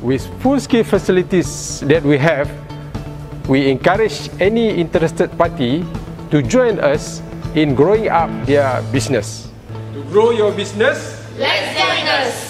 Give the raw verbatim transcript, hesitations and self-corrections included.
with full-scale facilities that we have, we encourage any interested party to join us in growing up their business. To grow your business, let's join us!